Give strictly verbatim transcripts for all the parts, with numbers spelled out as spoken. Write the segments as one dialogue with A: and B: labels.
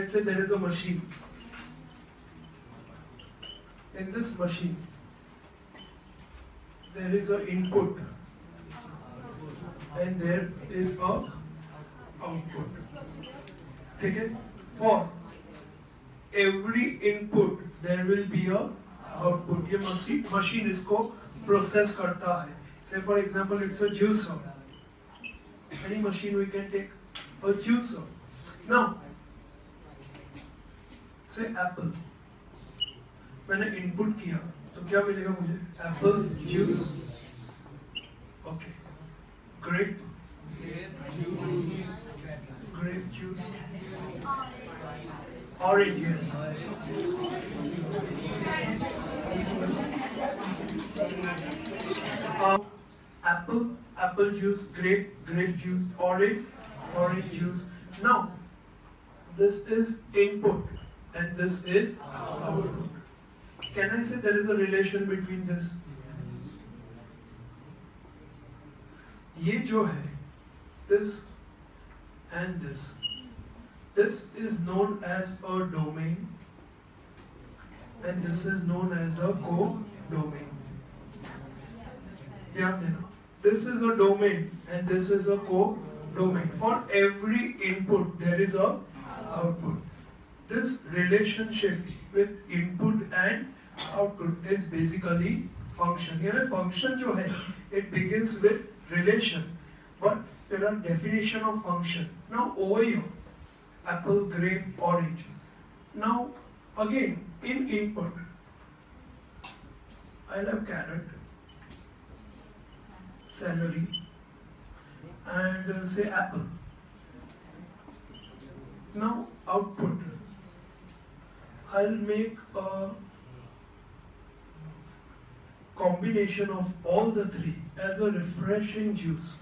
A: let's say there is a machine. In this machine, there is an input and there is a output. Okay? For every input there will be a output. ये machine machine इसको process करता है. Say for example, it's a juicer. Any machine we can take a juicer. Now, say apple. मैंने input किया, तो क्या मिलेगा मुझे? Apple juice. Okay. Grape. Grape juice. Orange, yes. Uh, apple, apple juice, grape, grape juice, orange, orange juice. Now, this is input and this is output. Can I say there is a relation between this? ये जो है, this and this. This is known as a domain and this is known as a co-domain. ध्यान देना. This is a domain and this is a co-domain. For every input there is a output. This relationship with input and output is basically function. यानी function जो है, it begins with relation, but there are definition of function. Now over here, apple, grape, orange. Now again in input, I'll have carrot, celery, and uh, say apple. Now output, I'll make a combination of all the three as a refreshing juice.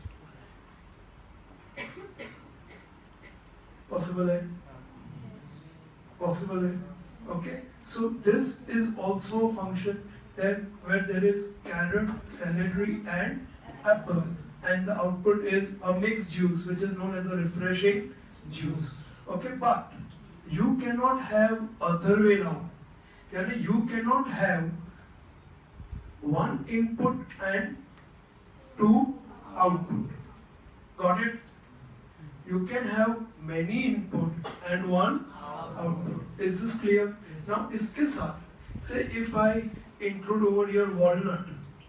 A: Possible है? Possible है? Okay. So this is also a function that where there is carrot, celery, and apple, and the output is a mixed juice, which is known as a refreshing juice. Okay, but you cannot have other way around. Yani you cannot have one input and two output. Got it? You can have many input and one output. Is this clear? Now, इसके साथ, say if I include over here walnut,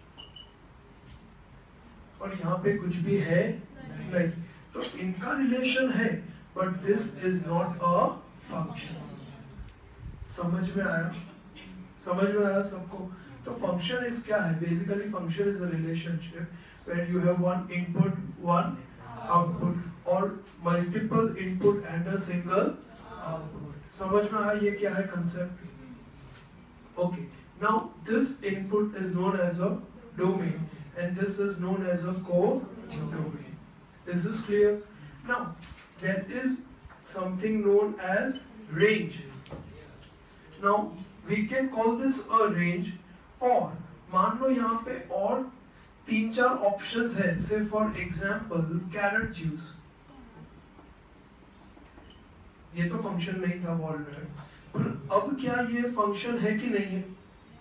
A: और यहाँ पे कुछ भी है नहीं, तो इनका relation है, but this is not a function. समझ में आया? समझ में आया सबको? तो function is क्या है? Basically, function is a relationship where you have one input, one output, or multiple input and a single output. समझ में आया ये क्या है concept? Okay. Now this input is known as a domain, and this is known as a co-domain. Is this clear? Now there is something known as range. Now we can call this a range. और मान लो यहाँ पे और तीन चार options है. Say for example, carrot juice. ये तो फंक्शन नहीं था वॉलनट, पर अब क्या ये फंक्शन है कि नहीं है?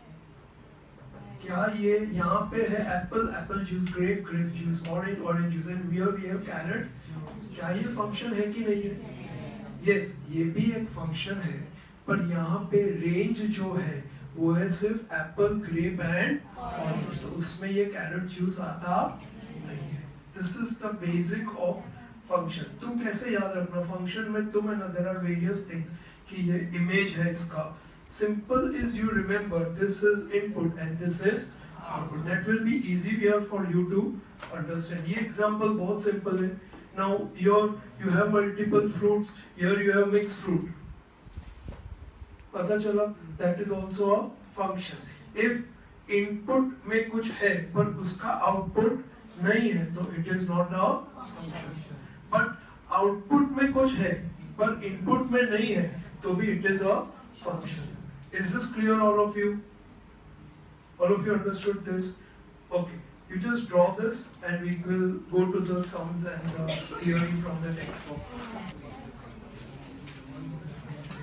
A: क्या ये यहाँ पे है apple apple juice, grape grape juice, orange orange juice, and here we have carrot. क्या ये फंक्शन है कि नहीं है? यस, ये भी एक फंक्शन है, पर यहाँ पे रेंज जो है वो है सिर्फ एप्पल, ग्रेप एंड ऑरेंज. तो उसमें ये कैरेट जूस आता नहीं है. This is the basic of function. तुम कैसे याद रखना फंक्शन में? तुम है ना, देयर आर वेरियस थिंग्स कि ये इमेज है इसका. Simple is you remember this is input and this is output. That will be easy where for you to understand. ये एग्जांपल बहुत सिंपल है. Now your you have multiple fruits, here you have mixed fruit. पता चला? That is also a function. If input में कुछ है पर उसका आउटपुट नहीं है तो it is not a function. But output में कुछ है पर इनपुट में नहीं है तो भी it is a function. Is this clear, all of you? All of you understood this? Okay, you just draw this and we will go to the sums and uh, theory from the next book.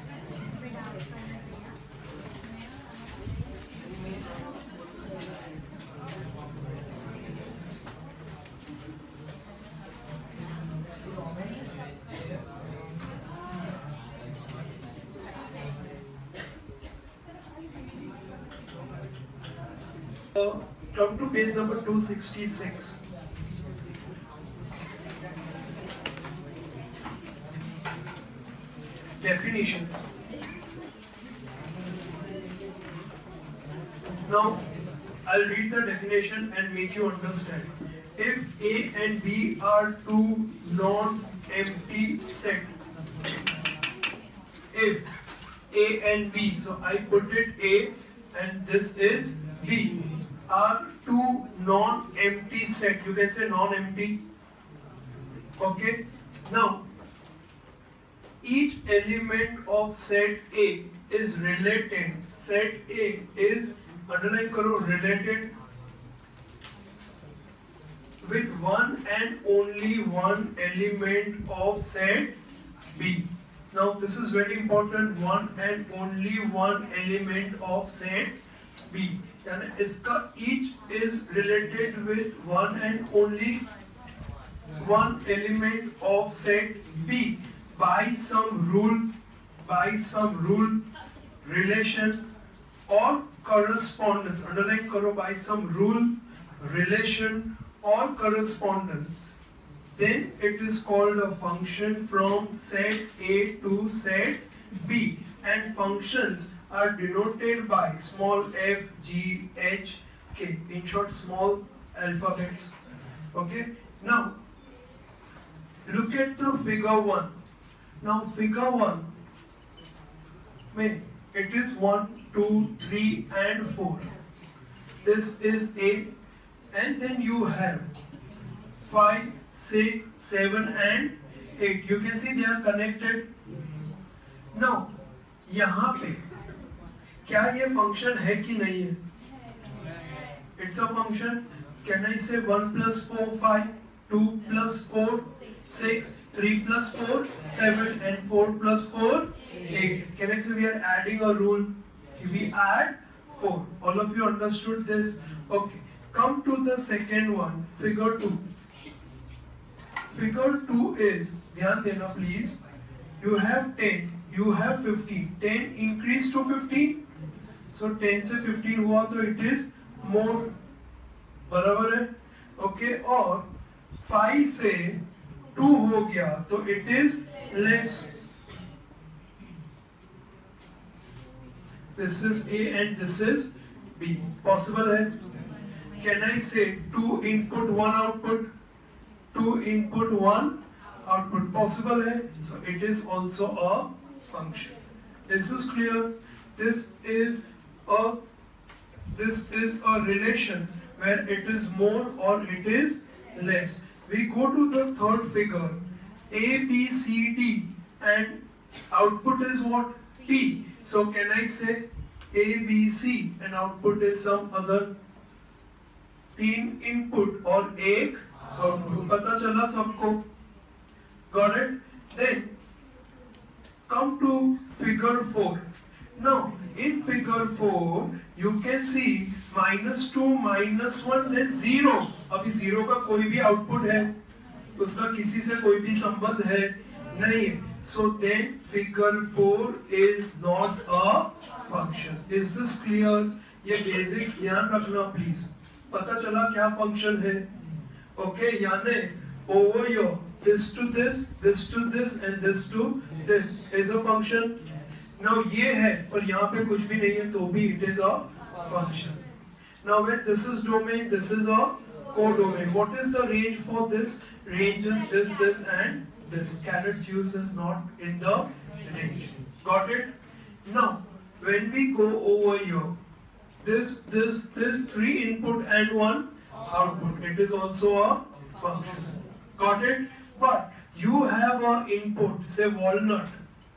A: Uh, come to page number two sixty-six. Definition. Now, I'll read the definition and make you understand. If A and B are two non-empty set, if A and B, so I put it A and this is B, are two non-empty set, you can say non-empty, okay? Now, each element of set A is related, set A is, underline karo, related with one and only one element of set B. Now this is very important, one and only one element of set B. And iska each is related with one and only one element of set B by some rule, by some rule, relation or correspondence. Underline karo, by some rule, relation or correspondence. Then it is called a function from set A to set B, and functions are denoted by small f, g, h, k, in short small alphabets. Okay, now look at the figure one. Now figure one, it is one, two, three and four. This is A, and then you have five, six, seven and eight. You can see they are connected. Now, यहाँ पे क्या ये function है कि नहीं है? It's a function. Can I say one plus four, five, two plus four, six, three plus four, seven and four plus four, eight. Can I say we are adding a rule? We add four. All of you understood this? Okay. Come to the second one, figure two. Figure two is, ध्यान देना please, you have ten, you have fifteen, ten increase to fifteen, so ten से fifteen हुआ तो it is more, बराबर है, okay, और five से two हो गया तो it is less. This is A and this is B. Possible है? Can I say two input, one output? Two input, one output. Possible hai? So it is also a function. This is clear. This is a this is a relation where it is more or it is less. We go to the third figure. A, B, C, D, and output is what? P. So can I say A, B, C, and output is some other? तीन input और एक output. पता चला सबको? Got it? Then come to figure four. Now in figure four you can see minus two, minus one, then zero. अभी zero का कोई भी आउटपुट है, उसका किसी से कोई भी संबंध है नहीं है. So then figure four is not a function. Is this clear? ये basics ध्यान रखना please. पता चला क्या फंक्शन है? ओके, यानी over here this to this, this to this and this to this is a function. Now ये है पर यहाँ पे कुछ भी नहीं है तो भी it is a function. Now when this is domain, this is a codomain. What is the range for this? Range is this, this and this. Caret juice is not in the range. Got it? Now when we go over here, this, this, this three input and one output, it is also a function. Got it? But you have a input, say walnut,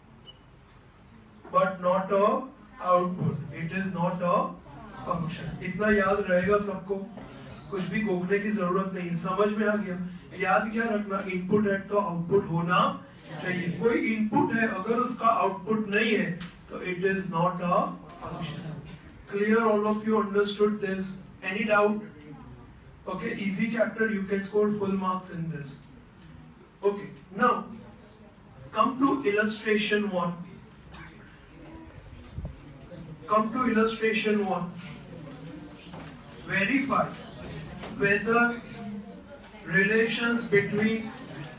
A: but not a output. It is not a function. इतना याद रहेगा सबको, कुछ भी गोखने की जरूरत नहीं, समझ में आ गया? याद क्या रखना, इनपुट है तो आउटपुट होना चाहिए. कोई इनपुट है अगर उसका आउटपुट नहीं है तो it is not a function. Clear? All of you understood this? Any doubt? Okay, easy chapter, you can score full marks in this. Okay, now come to illustration one. Come to illustration one. verify whether relations between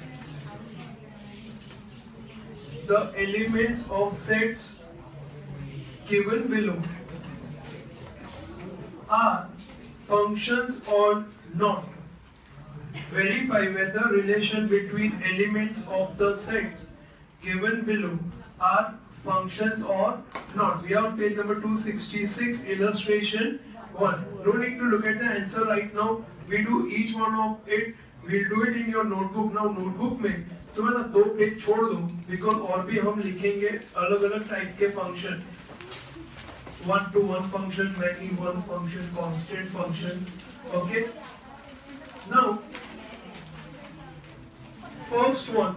A: the elements of sets given below are functions or not. Verify whether relation between elements of the sets given below are functions or not. We are on page number two sixty-six, illustration one. No need to look at the answer right now. We do each one of it. We'll do it in your notebook. Now notebook में तो मैं ना दो page छोड़ दूँ because और भी हम लिखेंगे अलग अलग टाइप के function. One to one function, many one function, constant function. Okay. Now, first one,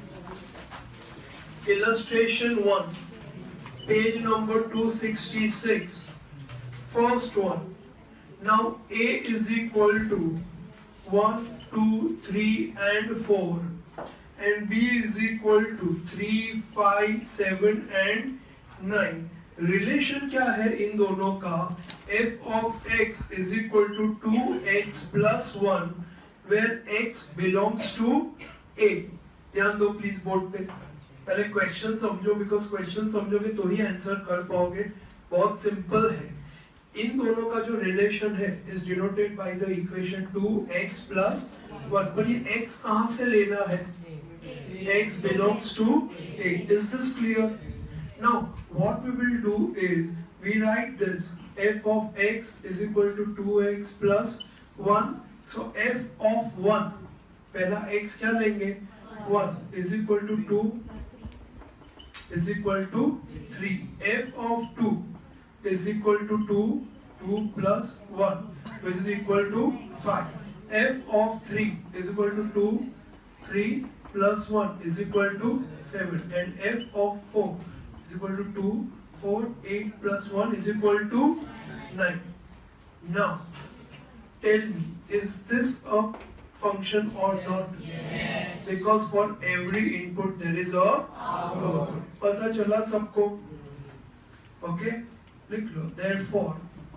A: illustration one, page number two sixty-six. First one. Now A is equal to one, two, three and four, and B is equal to three, five, seven and nine. Relation क्या है इन दोनों का? F of x is equal to two x plus one, where x belongs to A. ध्यान दो please board पे. पहले question समझो, because question समझोगे तो ही आंसर कर पाओगे. बहुत सिंपल है. इन दोनों का जो रिलेशन है is denoted by the equation two x plus one. पर ये x कहाँ से लेना है? X belongs to A. Is this clear? Now what we will do is we write this f of x is equal to two x plus one. So f of one, पहला x क्या लेंगे? one is equal to two is equal to three. F of two is equal to two, two plus one, which is equal to five. F of three is equal to two, three plus one is equal to seven, and f of four is equal to two, four, eight plus one is equal to nine. Now, tell me, is this a function or not?
B: Yes.
A: Because for every input there is a output. पता चला सबको? Okay? लिख लो. Therefore,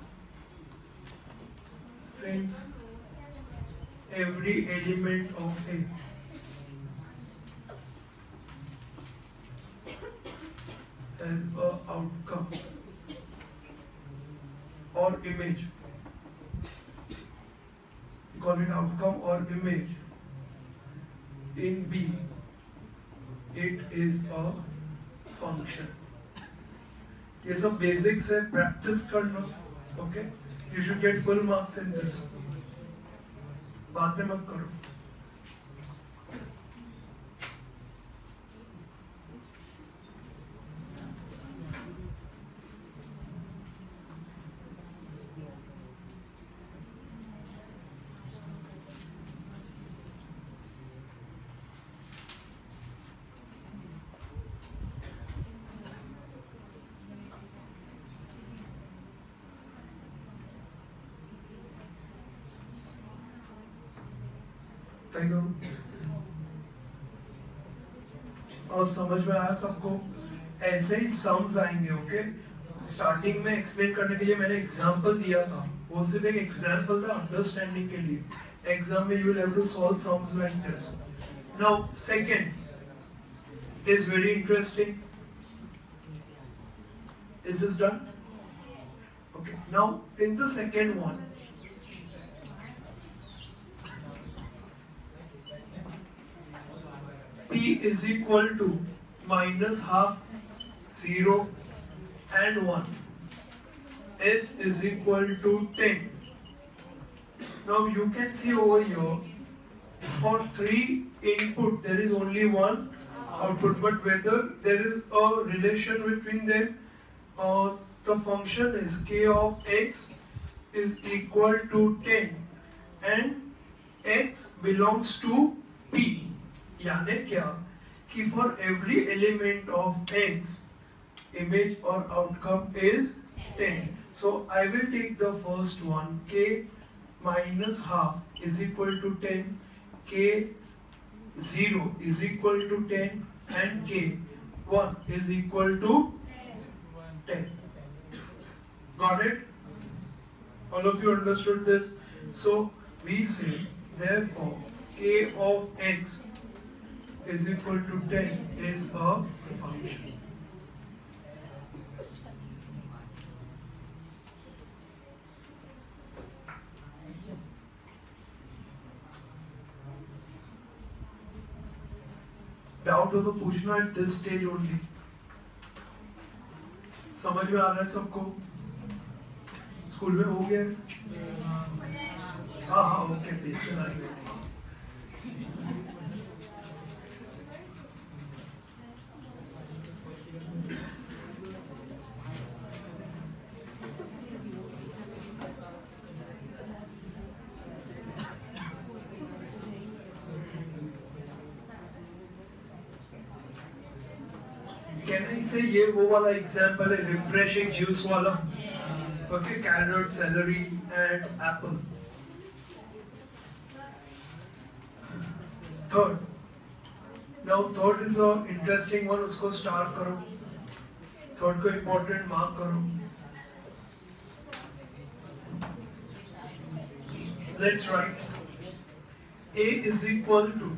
A: since every element of A as a outcome or image, you call it outcome or image in B, it is a function. ये सब basics है, practice करना. Okay, you should get full marks in this. बातें मत करो. और समझ में आया सबको? ऐसे ही सम्स आएंगे. ओके, स्टार्टिंग में एक्सप्लेन करने के लिए मैंने एग्जांपल दिया था. वो सिर्फ एक एग्जांपल था अंडरस्टैंडिंग के लिए. एग्जाम में you will have to solve sums like this. Now second is very interesting. Is this done? Okay, now in the second one, P is equal to minus half, zero and one. S is equal to ten. Now you can see over here, for three input there is only one output, but whether there is a relation between them, uh, the function is k of x is equal to ten and x belongs to P. यानी क्या कि for every element of x, image or outcome is ten. So I will take the first one, k minus half is equal to ten, k zero is equal to ten, and k one is equal to ten. Got it? All of you understood this? So we say, therefore, k of x is equal to ten is a function. Doubt हो तो पूछना at this stage only. समझ में आ रहा है सबको? School में हो गया? हाँ हाँ ओके बेसिक आ गया. Can I say ये वो वाला example है refreshing juice वाला? Okay, carrot, celery and apple. Third. Now third is a interesting one. उसको star करो. Third को important mark करो. Let's write. A is equal to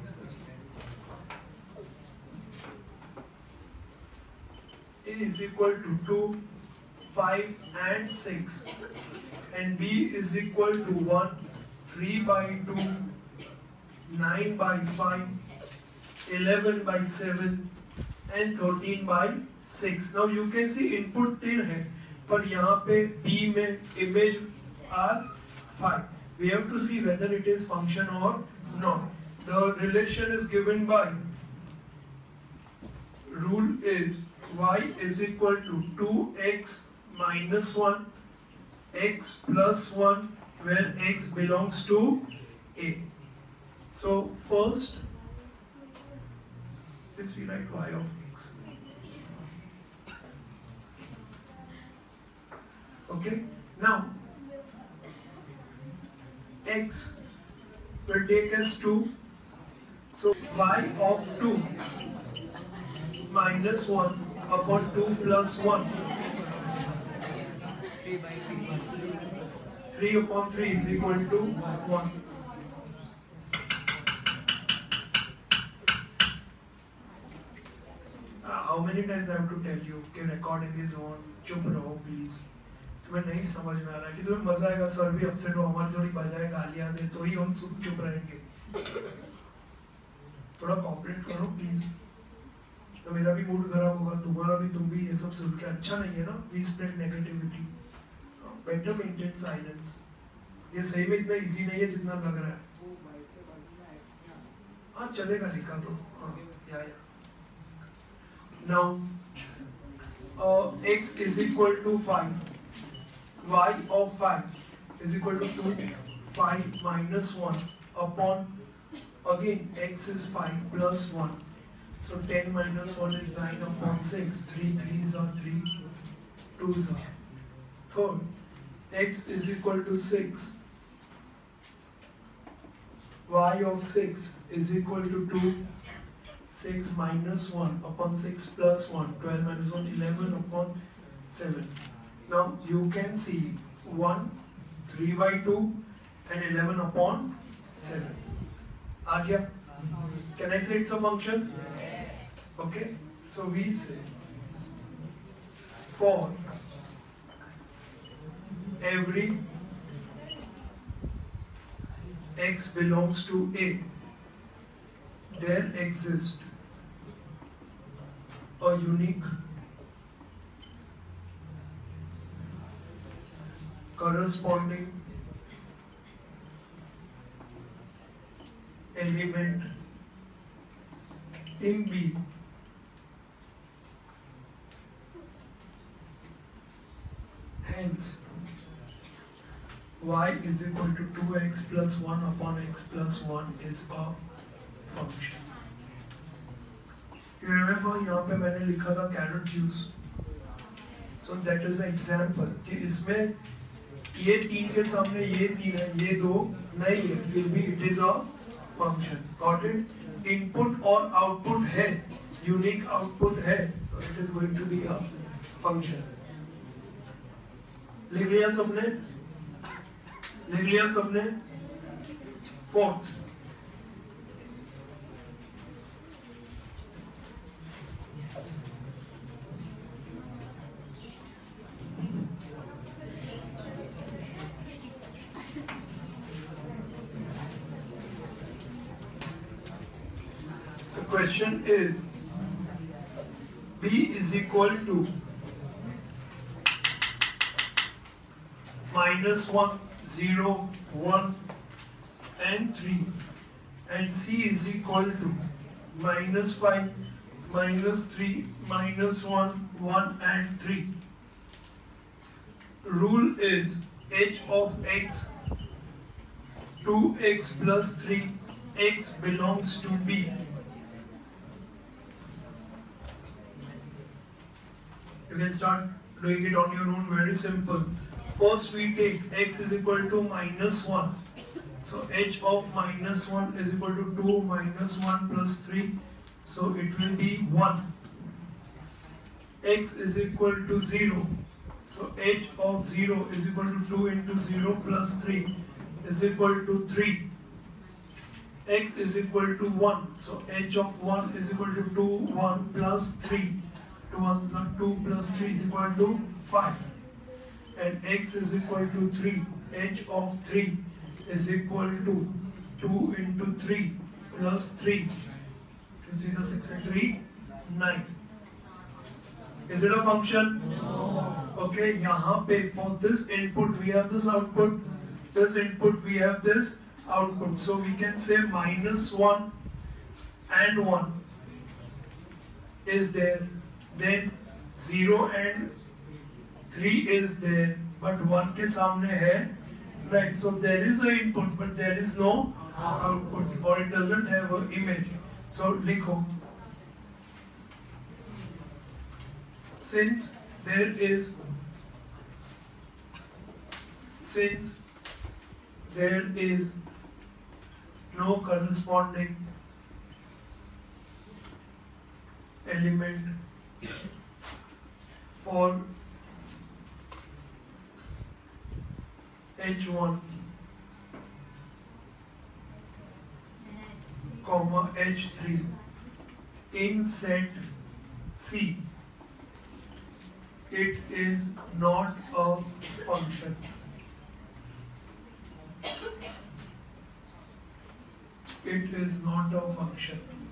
A: A is equal to two, five and six, and B is equal to one, three by two, nine by five, eleven by seven and thirteen by six. Now you can see input तीन है, पर यहाँ पे B में image are five. We have to see whether it is function or not. The relation is given by rule is y is equal to two x minus one, x plus one, where x belongs to A. So first, this we write y of x. Okay, now x will take as two, so y of two minus one upon two plus one. three upon three is equal to one. Uh, how many times I have to tell you कि recording is on? चुप रहो please. तुम्हें नहीं समझ में आ रहा कि तुम्हें मजा आएगा, सर भी अपसेट हो, हमारी थोड़ी बजाय गालियां दे तो ही हम चुप रहेंगे. थोड़ा कॉपरेट करो प्लीज. तो मेरा भी मूड खराब होगा, तुम्हारा भी, तुम भी ये सब सुन के अच्छा नहीं है ना. We spread negativity. Better maintain silence. ये सही में इतना इजी नहीं है जितना लग रहा है. हाँ चलेगा, लिखा तो. हाँ या या. Now x is equal to five. Y of five is equal to two. five minus one upon, again x is five plus one. So ten minus one is nine upon six. three threes are three, twos are. Third, x is equal to six. Y of six is equal to two. six minus one upon six plus one. twelve minus one, eleven upon seven. Now you can see one, three by two and eleven upon seven. आ गया? Can I say it's a function? Okay, so we say for every x belongs to A, there exists a unique corresponding element in B hence y is equal to two x plus one upon x plus one is a function. You remember यहाँ पे मैंने लिखा था carrot juice. So that is an example कि इसमें ये तीन के सामने ये तीन है, ये दो नहीं है, फिर भी it is a function. Got it? Input और output है, unique output है, so it is going to be a function. लिख लिया सबने? लिख लिया सबने? Fourth, the question is b is equal to minus one, zero, one, and three, and c is equal to minus five, minus three, minus one, one, and three. Rule is h of x, two x plus three, x belongs to b. You can start doing it on your own, very simple. First we take x is equal to minus one. So h of minus one is equal to two minus one plus three. So it will be one. X is equal to zero. So h of zero is equal to two into zero plus three is equal to three. X is equal to one. So h of one is equal to two, one plus three. two ones are two plus three is equal to five. And x is equal to three. H of three is equal to two into three plus three. two, three is six and three, nine. Is it a function? No. Okay, यहाँ पे for this input we have this output. This input we have this output. So we can say minus one and one is there. Then zero and three is there, but one के सामने है नहीं. So there is a input, but there is no output, or it doesn't have an image. So लिखो, since there is since there is no corresponding element for H one comma H three in set C, it is not a function. It is not a function.